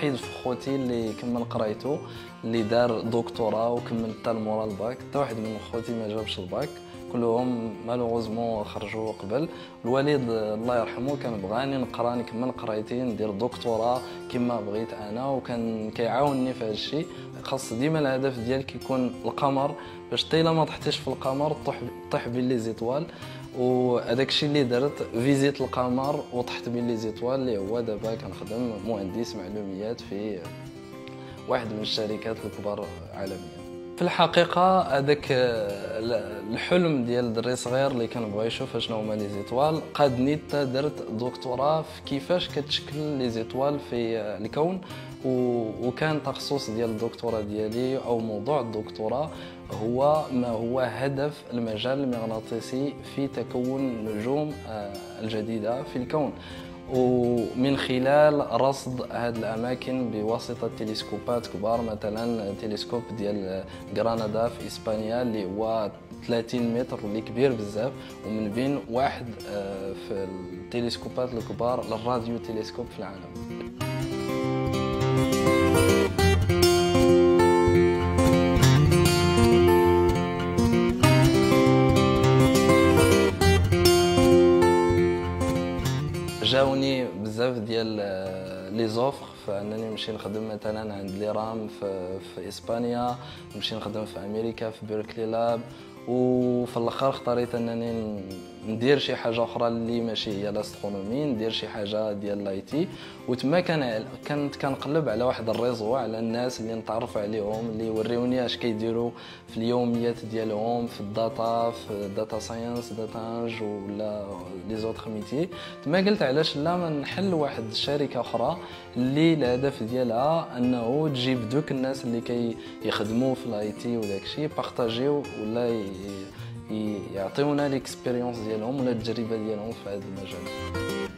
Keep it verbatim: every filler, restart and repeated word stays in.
واحد في خوتي اللي كمل قرايته اللي دار دكتوراه وكمل حتى مورا الباك، حتى واحد من خوتي ما جابش الباك، كلهم مالوغوزمون خرجوا قبل. الوالد الله يرحمه كان بغاني نقرا نكمل قرايتي ندير دكتوراه كما بغيت انا، وكان كيعاونني في هذا الشيء. خاص ديما الهدف ديالك يكون القمر، باش حتى الا ما طحتيش في القمر طيح طيح بين لي زيتوال. وهذاك الشيء اللي درت فيزيت القمر وطحت بين لي زيتوال، اللي هو دابا كنخدم مهندس معلوميات في واحد من الشركات الكبار عالميا. في الحقيقه هذاك الحلم ديال دري صغير اللي كان بغى يشوف شنو هما لي زيتوال قادني حتى درت دكتوراه في كيفاش كتشكل لي زيتوال في الكون. وكان تخصص ديال الدكتوراه ديالي او موضوع الدكتوراه هو ما هو هدف المجال المغناطيسي في تكون النجوم الجديدة في الكون، ومن خلال رصد هذه الاماكن بواسطه تلسكوبات كبار، مثلا تلسكوب ديال غرانادا في اسبانيا اللي هو ثلاثين متر اللي كبير بزاف، ومن بين واحد في التلسكوبات الكبار للراديو تلسكوب في العالم. جاوني بزاف ديال لي زوفر فانني نمشي نخدم مثلا عند لي رام في, في اسبانيا، نمشي نخدم في امريكا في بيركلي لاب، وفي الاخر اختاريت انني ندير شي حاجه اخرى اللي ماشي هي الاسترونومي، ندير شي حاجه ديال لاي تي. وتما كان كنت كنقلب على واحد الريزو، على الناس اللي نتعرف عليهم اللي يوريوني اش كيديروا في اليوميات ديالهم في الداتا، في الداتا ساينس، داتا انج ولا لي زوتر ميتي. تما قلت علاش لا ما نحل واحد الشركه اخرى اللي الهدف ديالها انه تجيب دوك الناس اللي كيخدموا في الاي تي وداكشي بارطاجيو ولا يعطيونا ليكسبيريونس ديالهم ولا التجربه ديالهم في هذا المجال.